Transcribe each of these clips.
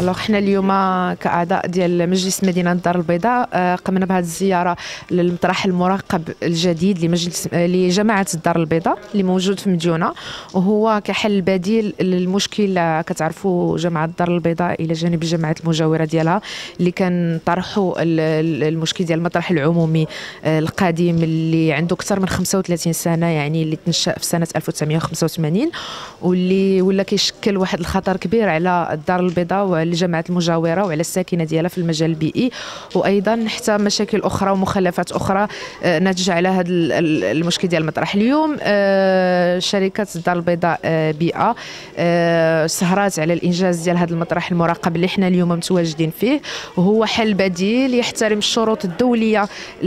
الوغ حنا اليوم كاعضاء ديال مجلس مدينه الدار البيضاء قمنا بهذه الزياره للمطرح المراقب الجديد لجماعه الدار البيضاء اللي موجود في مديونه، وهو كحل بديل للمشكل كتعرفوا جماعه الدار البيضاء الى جانب الجماعات المجاوره ديالها اللي كان طرحوا المشكل ديال المطرح العمومي القديم اللي عنده اكثر من 35 سنه، يعني اللي تنشأ في سنه 1985 واللي ولا كيشكل واحد الخطر كبير على الدار البيضاء وعلى الجماعات المجاوره وعلى الساكنه ديالها في المجال البيئي، وايضا حتى مشاكل اخرى ومخلفات اخرى ناتجه على هذا المشكل ديال المطرح. اليوم شركه الدار البيضاء بيئه سهرات على الانجاز ديال هذا المطرح المراقب اللي حنا اليوم متواجدين فيه، وهو حل بديل يحترم الشروط الدوليه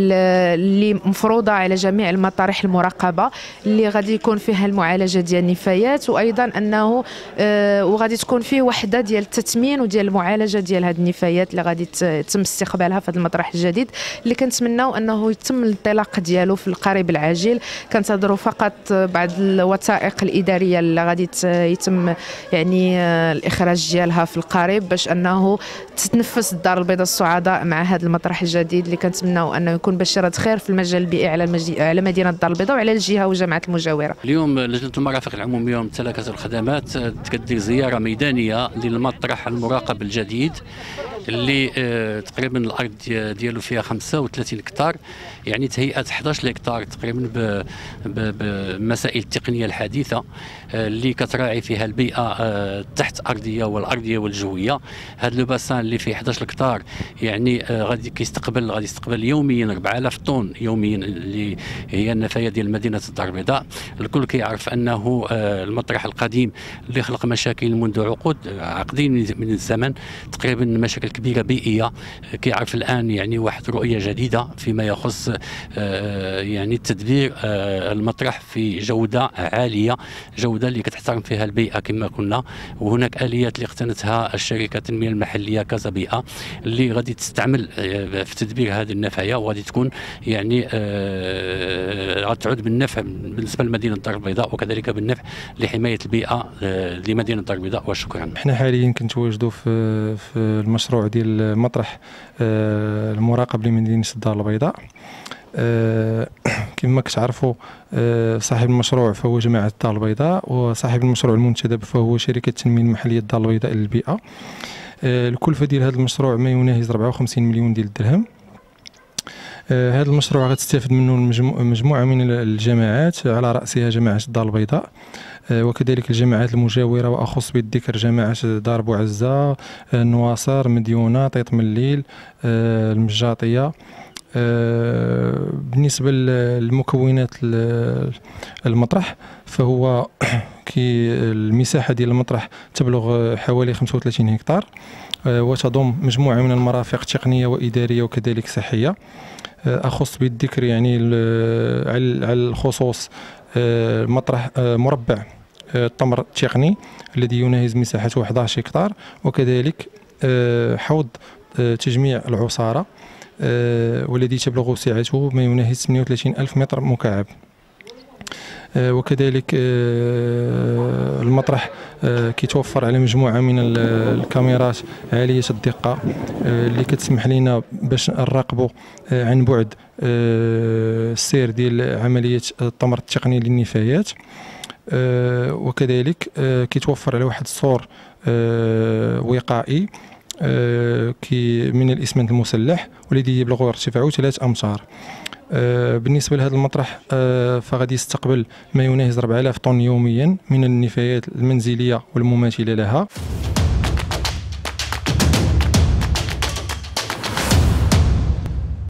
اللي مفروضه على جميع المطارح المراقبه اللي غادي يكون فيها المعالجه ديال النفايات، وايضا انه وغادي تكون فيه وحده ديال التثمين وديال المعالجه ديال هذه النفايات اللي غادي يتم استقبالها في هذا المطرح الجديد اللي كنتمناو انه يتم الانطلاق ديالو في القريب العاجل. كنتظروا فقط بعض الوثائق الاداريه اللي غادي يتم يعني الاخراج ديالها في القريب باش انه تتنفس الدار البيضاء السعداء مع هذا المطرح الجديد اللي كنتمناو انه يكون بشاره خير في المجال البيئي على مدينه الدار البيضاء وعلى الجهه والجماعات المجاوره. اليوم لجنه المرافق العموميه وممتلكات الخدمات تكدير زياره ميدانيه للمطرح المراقب الجديد اللي تقريبا الارض ديالو فيها 35 هكتار، يعني تهيئه 11 هكتار تقريبا بمسائل التقنيه الحديثه اللي كتراعي فيها البيئه التحت ارضيه والارضيه والجويه. هذا لو باسان اللي فيه 11 هكتار يعني غادي يستقبل يوميا 4000 طن يوميا اللي هي النفايا ديال مدينه الدار البيضاء. الكل كيعرف انه المطرح القديم اللي خلق مشاكل منذ عقدين من الزمن، تقريبا مشاكل كبيره بيئيه. كيعرف الان يعني واحد رؤيه جديده فيما يخص يعني تدبير المطرح في جوده عاليه، جوده اللي كتحترم فيها البيئه كما قلنا. وهناك اليات اللي اقتنتها الشركه التنميه المحليه كازا بيئه اللي غادي تستعمل في تدبير هذه النفايا، وغادي تكون يعني غتعود بالنفع بالنسبه لمدينه الدار البيضاء وكذلك بالنفع لحمايه البيئه لمدينه الدار البيضاء. وشكرا. احنا حاليا كنتواجدوا في المشروع ديال المطرح المراقب لمدينه الدار البيضاء. كما كتعرفوا صاحب المشروع فهو جماعه الدار البيضاء، وصاحب المشروع المنتدب فهو شركه التنميه المحليه الدار البيضاء للبيئه. الكلفه ديال هذا المشروع ما يناهز 54 مليون ديال الدرهم. هذا المشروع غتستافد منه مجموعه من الجماعات على راسها جماعه الدار البيضاء وكذلك الجماعات المجاوره، واخص بالذكر جماعه دار بوعزه، نواصر، مديونه، طيط مليل، المجاطيه. بالنسبه للمكونات المطرح فهو المساحه ديال المطرح تبلغ حوالي 35 هكتار، وتضم مجموعه من المرافق التقنيه واداريه وكذلك صحيه. اخص بالذكر يعني على الخصوص مطرح مربع التمر التقني الذي يناهز مساحته 11 هكتار، وكذلك حوض تجميع العصاره والذي تبلغ سعته ما يناهز 38 ألف متر مكعب. وكذلك المطرح كيتوفر على مجموعه من الكاميرات عاليه الدقه اللي كتسمح لنا باش نراقبوا عن بعد السير ديال عمليه التمر التقني للنفايات. وكذلك كيتوفر على واحد السور وقائي من الاسمنت المسلح والذي يبلغ ارتفاعه 3 أمتار. بالنسبه لهذا المطرح فغادي يستقبل ما يناهز 4000 طن يوميا من النفايات المنزليه والمماثله لها.